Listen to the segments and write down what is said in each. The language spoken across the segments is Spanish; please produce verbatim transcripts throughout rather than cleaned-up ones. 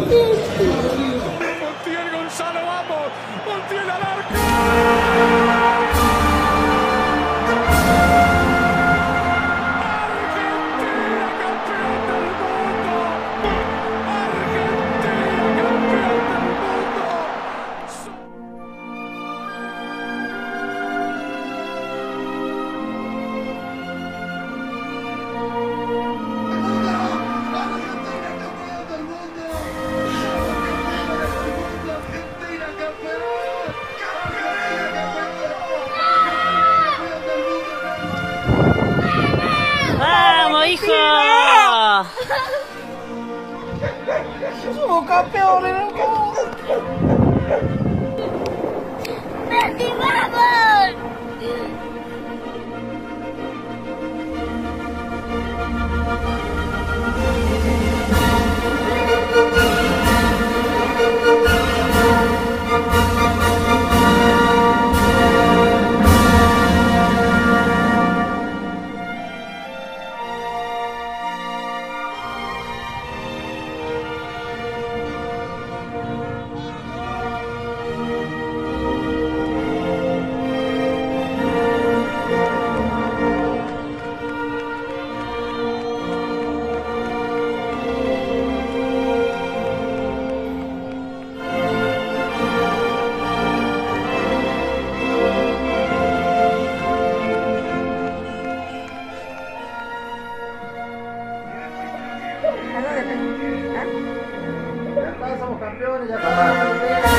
Montiel, Gonzalo, vamos. Montiel al arco. ¡Vamos, hijo! ¡Somos campeones del mundo! ¡Messi, vamos! Ya somos campeones, ya está.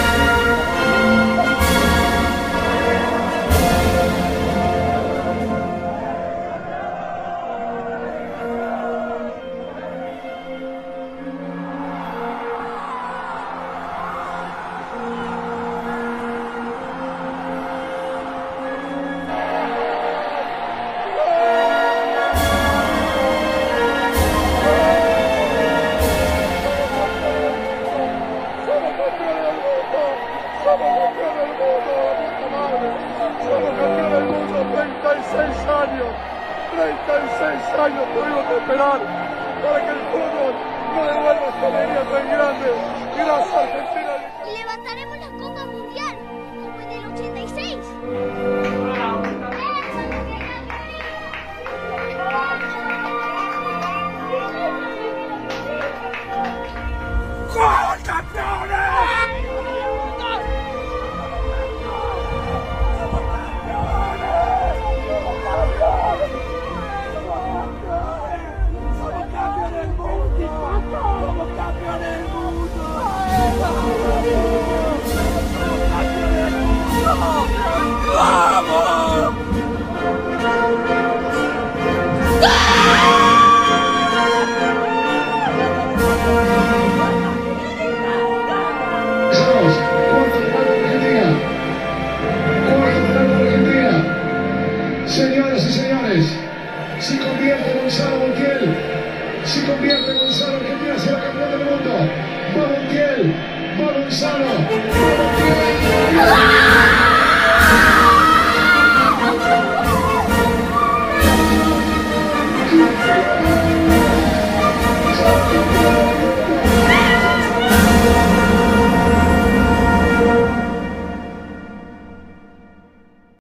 Somos campeones del mundo, la puta madre. Somos campeones del mundo, treinta y seis años. treinta y seis años tuvimos que esperar para que el fútbol no devuelva esta alegría tan grande. Gracias, Argentina. Y levantaremos la Copa Mundial, como en el ochenta y seis. ¡Gol, campeones! Señoras y señores, si convierte Gonzalo Montiel, si convierte Gonzalo, Argentina será campeón del mundo. Va Montiel, va Gonzalo, va Montiel.